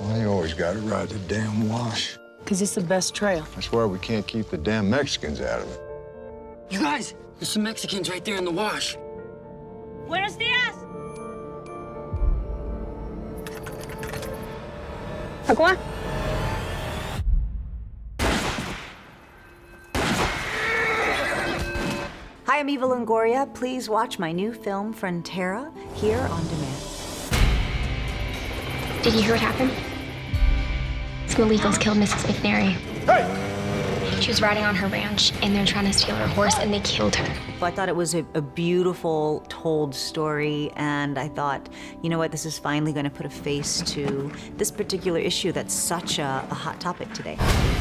Well, you always gotta ride the damn wash. Because it's the best trail. That's why we can't keep the damn Mexicans out of it. You guys, there's some Mexicans right there in the wash. Buenos dias. Agua. Hi, I'm Eva Longoria. Please watch my new film, Frontera, here on demand. Did you hear what happened? Some illegals killed Mrs. McNary. Hey! She was riding on her ranch, and they're trying to steal her horse, and they killed her. I thought it was a beautiful, told story, and I thought, you know what, this is finally going to put a face to this particular issue that's such a hot topic today.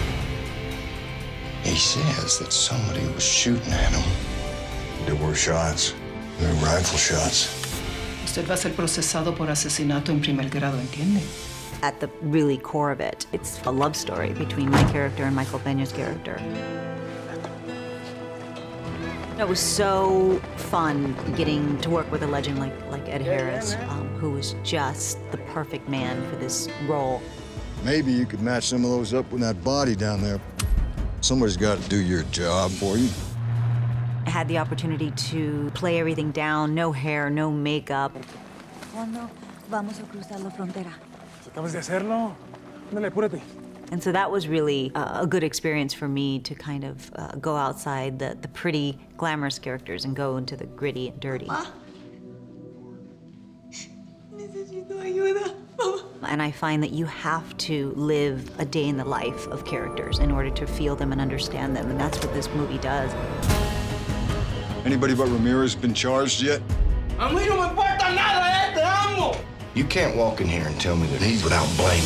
He says that somebody was shooting at him. There were shots. There were rifle shots. Usted va a ser procesado por asesinato en primer grado, ¿entiende? At the really core of it, it's a love story between my character and Michael Peña's character. It was so fun getting to work with a legend like Ed Harris, who was just the perfect man for this role. Maybe you could match some of those up with that body down there. Somebody's got to do your job for you. I had the opportunity to play everything down, no hair, no makeup. ¿Cuándo vamos a cruzar la frontera? Acabas de hacerlo. Ándale, apúrate. And so that was really a good experience for me to kind of go outside the pretty, glamorous characters and go into the gritty and dirty. Necesito ayuda. And I find that you have to live a day in the life of characters in order to feel them and understand them, and that's what this movie does. Anybody but Ramirez been charged yet? A mí no me importa nada, te amo! You can't walk in here and tell me that he's without blame.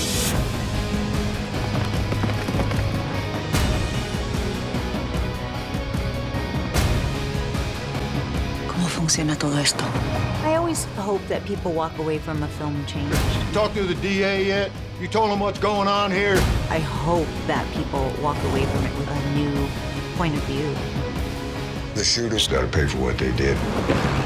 ¿Cómo funciona todo esto? I always hope that people walk away from a film changed. Talk to the DA yet? You told him what's going on here? I hope that people walk away from it with a new point of view. The shooters got to pay for what they did.